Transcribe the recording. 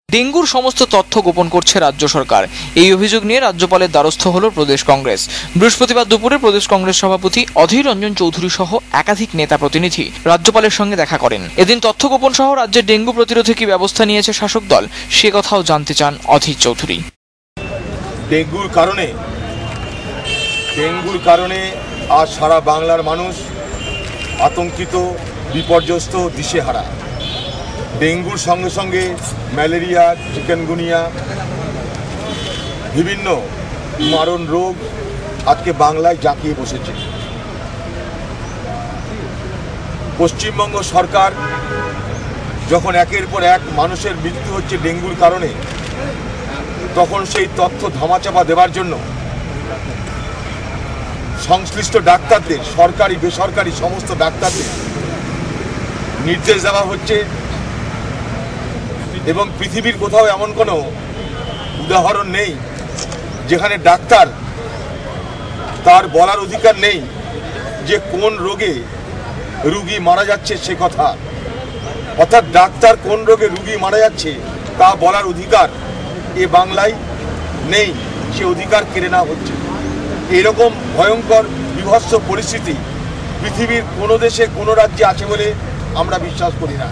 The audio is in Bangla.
ডেঙ্গুর সমস্ত তথ্য গোপন করছে রাজ্য সরকার। এই অভিযোগ নিয়ে রাজ্যপালের দ্বারস্থ হল প্রদেশ কংগ্রেস। বৃহস্পতিবার দুপুরে প্রদেশ কংগ্রেস সভাপতি অধীর রঞ্জন চৌধুরী সহ একাধিক নেতা প্রতিনিধি রাজ্যপালের সঙ্গে দেখা করেন। এদিন তথ্য গোপন সহ রাজ্যের ডেঙ্গু প্রতিরোধে কি ব্যবস্থা নিয়েছে শাসক দল, সে কথাও জানতে চান অধীর চৌধুরী। ডেঙ্গুর কারণে আজ সারা বাংলার মানুষ আতঙ্কিত, বিপর্যস্ত, দিশেহারা। ডেঙ্গুর সঙ্গে সঙ্গে ম্যালেরিয়া, চিকেনগুনিয়া, বিভিন্ন মারণ রোগ আজকে বাংলায় জাঁকিয়ে বসেছে। পশ্চিমবঙ্গ সরকার যখন একের পর এক মানুষের মৃত্যু হচ্ছে ডেঙ্গুর কারণে, তখন সেই তথ্য ধামাচাপা দেওয়ার জন্য সংশ্লিষ্ট ডাক্তারদের, সরকারি বেসরকারি সমস্ত ডাক্তারদের নির্দেশ দেওয়া হচ্ছে। এবং পৃথিবীর কোথাও এমন কোনো উদাহরণ নেই যেখানে ডাক্তার তার বলার অধিকার নেই যে কোন রোগে রুগী মারা যাচ্ছে সে কথা। অর্থাৎ ডাক্তার কোন রোগে রুগী মারা যাচ্ছে তা বলার অধিকার এ বাংলায় নেই, সে অধিকার কেড়ে নেওয়া হচ্ছে। এরকম ভয়ঙ্কর বিভৎস পরিস্থিতি পৃথিবীর কোনো দেশে কোনো রাজ্যে আছে বলে আমরা বিশ্বাস করি না।